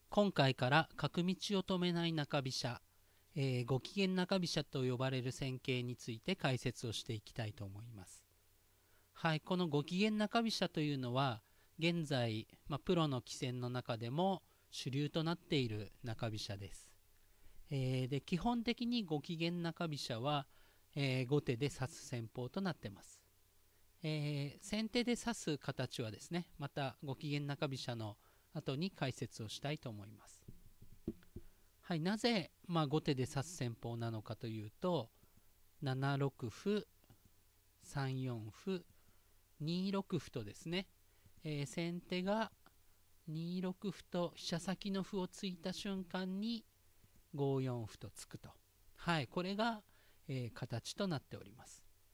今回から角道を止めない中飛車、ご機嫌中飛車と呼ばれる戦型について解説をしていきたいと思います。はい、このご機嫌中飛車というのは現在、プロの棋戦の中でも主流となっている中飛車です。で基本的にご機嫌中飛車は、後手で指す戦法となっています。先手で指す形はですね、またご機嫌中飛車の後に解説をしたいと思います。はい、なぜ、後手で指す戦法なのかというと、7六歩、3四歩、2六歩とですね、先手が2六歩と飛車先の歩を突いた瞬間に5四歩と突くと、はい、これが、形となっております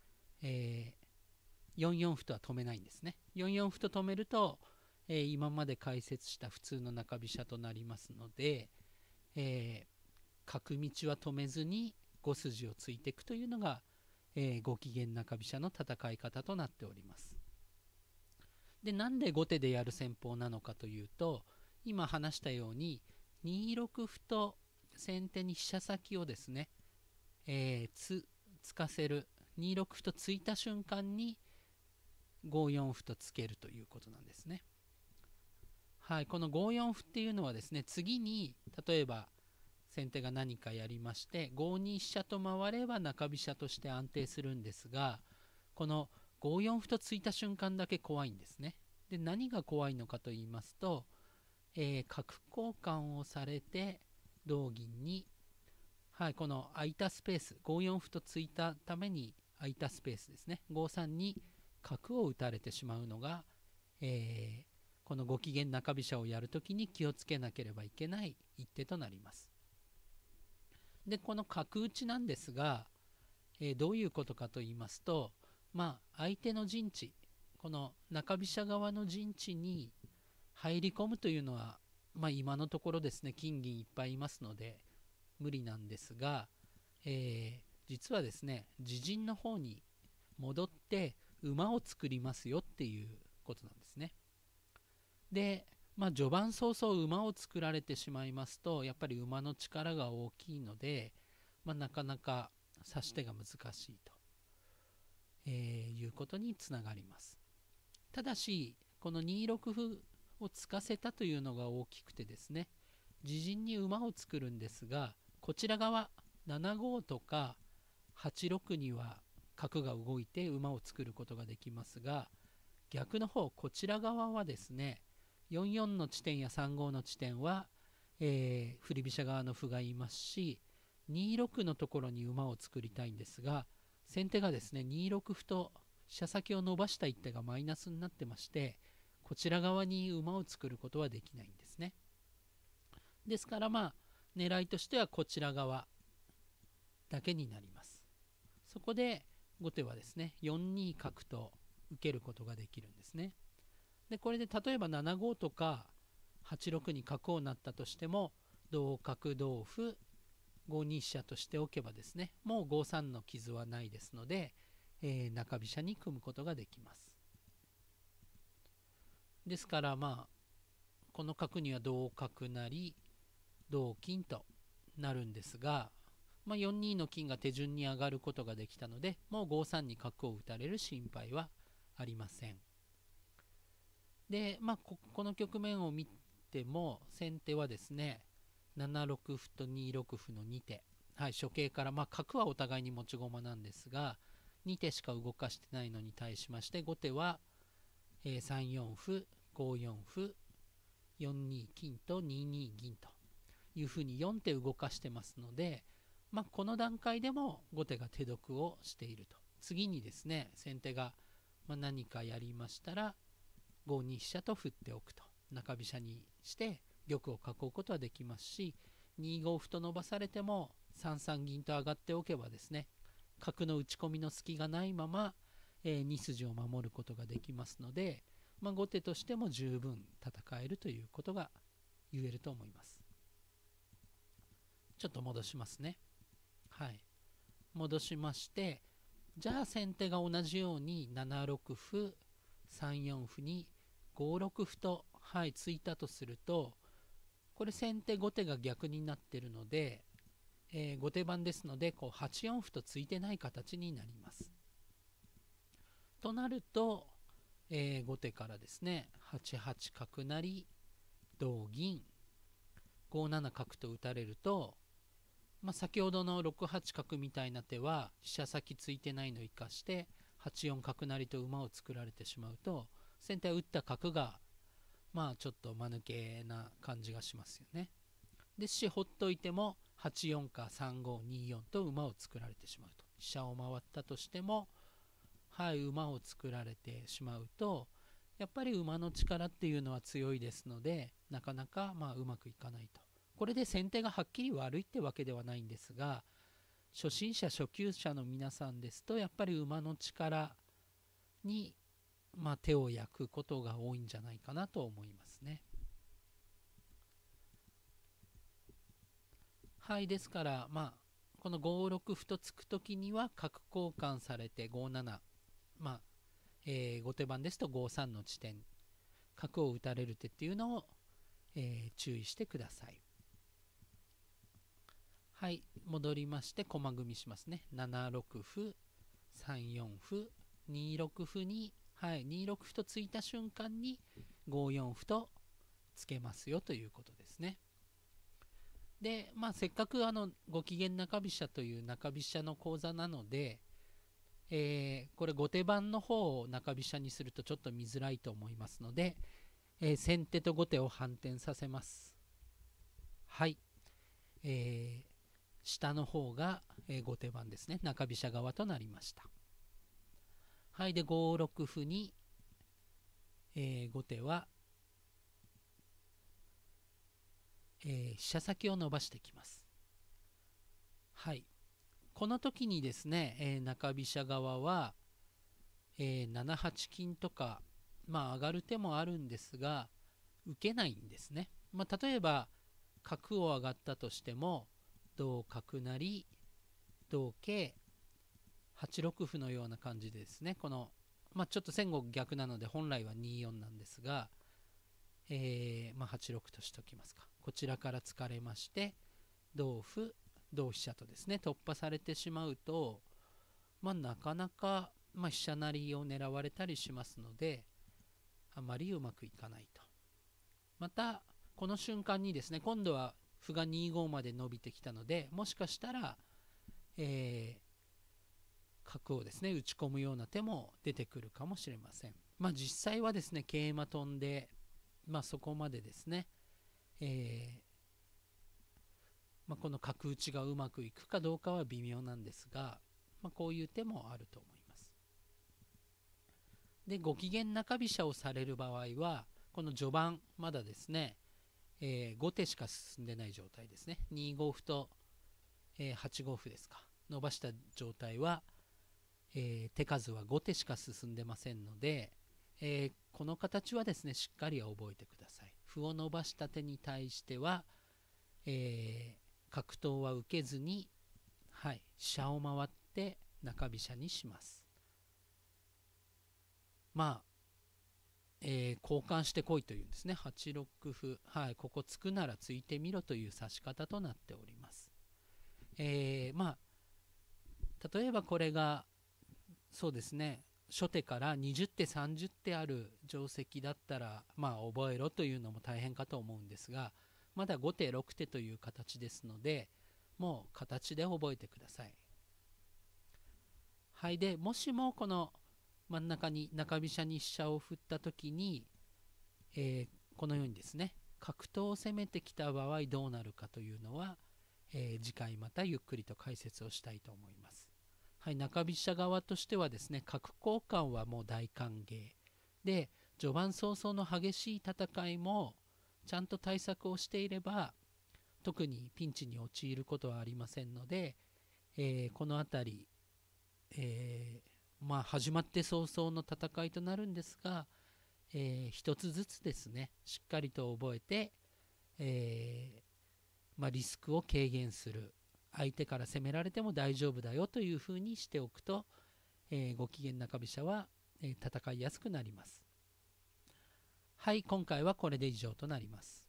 。4四歩とは止めないんですね。4四歩と止めると、今まで解説した普通の中飛車となりますので、角道は止めずに5筋を突いていくというのが、ご機嫌中飛車の戦い方となっております。で、なんで後手でやる戦法なのかというと、今話したように2六歩と先手に飛車先をですね、突かせる、2六歩と突いた瞬間に5四歩とつけるということなんですね。はい、この5四歩っていうのはですね、次に例えば先手が何かやりまして5二飛車と回れば中飛車として安定するんですが、この5四歩と突いた瞬間だけ怖いんですね。で、何が怖いのかと言いますと、角交換をされて同銀に、はい、この空いたスペース、5四歩と突いたために空いたスペースですね、5三に角を打たれてしまうのが、このご機嫌中飛車をやるときに気をつけなければいけない一手となります。で、この角打ちなんですが、どういうことかと言いますと、相手の陣地、この中飛車側の陣地に入り込むというのは、今のところですね、金銀いっぱいいますので無理なんですが、実はですね、自陣の方に戻って馬を作りますよっていうことなんですね。で、序盤早々馬を作られてしまいますと、やっぱり馬の力が大きいので、なかなか指し手が難しいと、いうことにつながります。ただし、この2六歩を突かせたというのが大きくてですね、自陣に馬を作るんですが、こちら側7五とか8六には角が動いて馬を作ることができますが、逆の方こちら側はですね、4四の地点や3五の地点は、振り飛車側の歩がいますし、2六のところに馬を作りたいんですが、先手がですね2六歩と飛車先を伸ばした一手がマイナスになってまして、こちら側に馬を作ることはできないんですね。ですから狙いとしてはこちら側だけになります。そこで後手はですね4二角と受けることができるんですね。で、これで例えば7五とか8六に角を成ったとしても、同角同歩5二飛車としておけばですね、もう5三の傷はないですので、中飛車に組むことができます。ですからこの角には同角成同金となるんですが、4二の金が手順に上がることができたので、もう5三に角を打たれる心配はありません。で、この局面を見ても先手はですね7六歩と2六歩の2手、はい、初形から、角はお互いに持ち駒なんですが2手しか動かしてないのに対しまして、後手は、3四歩5四歩4二金と2二銀というふうに4手動かしてますので、この段階でも後手が手得をしていると。次にですね先手が何かやりましたら5二飛車と振っておくと、中飛車にして玉を囲うことはできますし、2五歩と伸ばされても3三銀と上がっておけばですね、角の打ち込みの隙がないまま、2筋を守ることができますので、後手としても十分戦えるということが言えると思います。ちょっと戻しますね。はい、戻しまして、じゃあ先手が同じように7六歩3四歩に5六歩と、はい、突いたとすると、 これ先手後手が逆になってるので、後手番ですのでこう8四歩とついてない形になります。となると、後手からですね8八角成同銀5七角と打たれると、先ほどの6八角みたいな手は飛車先ついてないのを生かして8四角成と馬を作られてしまうと、先手は打った角がちょっと間抜けな感じがしますよね。ですしほっといても8四か3五2四と馬を作られてしまうと、飛車を回ったとしても馬を作られてしまうと、やっぱり馬の力っていうのは強いですので、なかなかうまくいかないと。これで先手がはっきり悪いってわけではないんですが、初心者初級者の皆さんですとやっぱり馬の力に手を焼くことが多いんじゃないかなと思いますね。ですからこの5六歩と突く時には角交換されて5七、後手番ですと5三の地点角を打たれる手っていうのを、注意してください。戻りまして駒組みしますね。7六歩3四歩2六歩に、2六歩と突いた瞬間に5四歩とつけますよということですね。で、せっかくご機嫌中飛車という中飛車の講座なので、これ後手番の方を中飛車にするとちょっと見づらいと思いますので、先手と後手を反転させます。下の方が、後手番ですね。中飛車側となりました。で5六歩に、後手は、飛車先を伸ばしてきます。この時にですね、中飛車側は、7八金とか、上がる手もあるんですが受けないんですね。例えば角を上がったとしても同角成同桂8六歩のような感じでですね、この、ちょっと前後逆なので本来は2四なんですが、8六としておきますか。こちらから突かれまして同歩同飛車とですね突破されてしまうと、なかなか、飛車成りを狙われたりしますのであまりうまくいかないと。またこの瞬間にですね今度は歩が2五まで伸びてきたので、もしかしたら、角をですね打ち込むような手も出てくるかもしれません。実際はですね桂馬飛んで、そこまでですね、この角打ちがうまくいくかどうかは微妙なんですが、こういう手もあると思います。でご機嫌中飛車をされる場合はこの序盤まだですね、5手しか進んでない状態ですね。2五歩と、8五歩ですか伸ばした状態は、手数は5手しか進んでませんので、この形はですねしっかり覚えてください。歩を伸ばした手に対しては、角頭は受けずに、飛車を回って中飛車にします。交換してこいというんですね。8六歩、ここ突くなら突いてみろという指し方となっております。例えばこれがそうですね初手から20手30手ある定石だったら覚えろというのも大変かと思うんですが、まだ5手6手という形ですのでもう形で覚えてください。でもしもこの真ん中に中飛車に飛車を振った時に、このようにですね角頭を攻めてきた場合どうなるかというのは、次回またゆっくりと解説をしたいと思います。中飛車側としてはですね角交換はもう大歓迎で、序盤早々の激しい戦いもちゃんと対策をしていれば特にピンチに陥ることはありませんので、この辺り、始まって早々の戦いとなるんですが、一つずつですねしっかりと覚えて、リスクを軽減する、相手から攻められても大丈夫だよというふうにしておくと、ご機嫌中飛車は、戦いやすくなります。今回はこれで以上となります。